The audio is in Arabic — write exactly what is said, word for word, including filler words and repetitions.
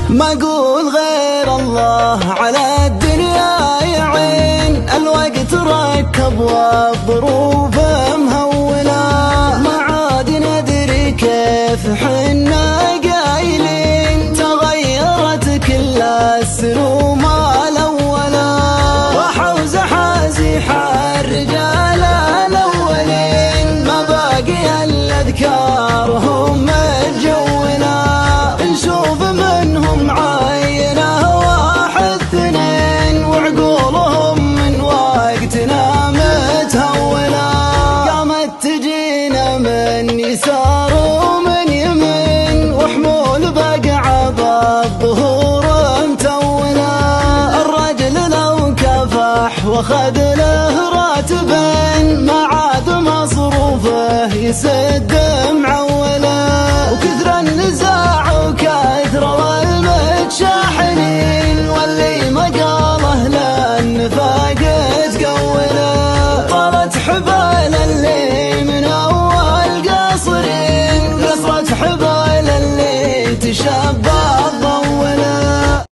ما اقول غير الله على الدنيا يعين، الوقت ركب والظروف مهونة، ما عاد ندري كيف حنا قايلين، تغيرت كل السلوم الأولى، وحوز حازح الرجال الأولين، ما باقي إلا أذكارهم متجونة، نشوف منهم عينه واحد اثنين، وعقولهم من وقتنا متهونة، قامت تجينا من يسار ومن يمين، وحمول بقع بالظهور متونة، الرجل لو كفح واخذ له راتبين، ما عاد مصروفه يسد معوله، وكثر النزاع وكثر المتشاحنين، واللي ما قاله للنفاق تقوله، طالت حبال